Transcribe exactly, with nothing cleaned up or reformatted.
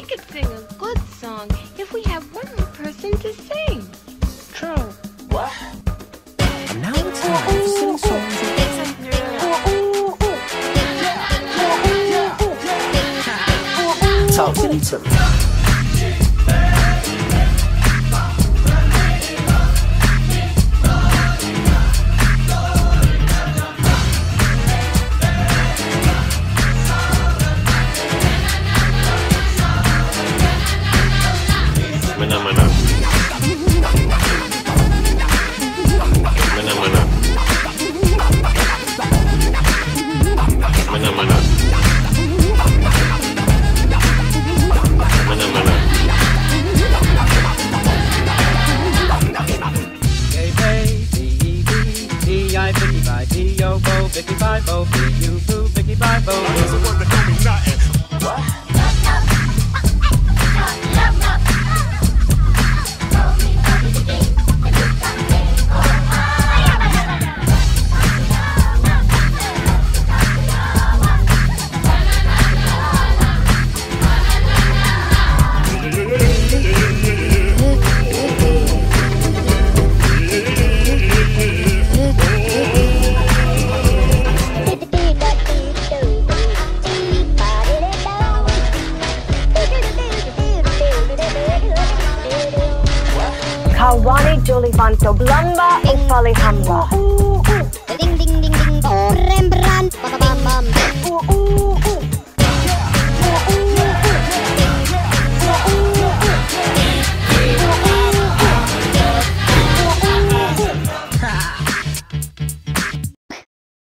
could sing a good song if we have one more person to sing. True. What? And now it's time for sing songs with Jason Derulo. Talk to me. Mahna Mahna. Mahna Mahna. Mahna Mahna. Mahna Mahna. K A B E B D I Vicky by D O Bo Vicky by Bo B U Boo Vicky by Bo. He's the one that don't mean nothing. What? Karawane Jolifanto Blamba e Fali Hamba. Ding ding ding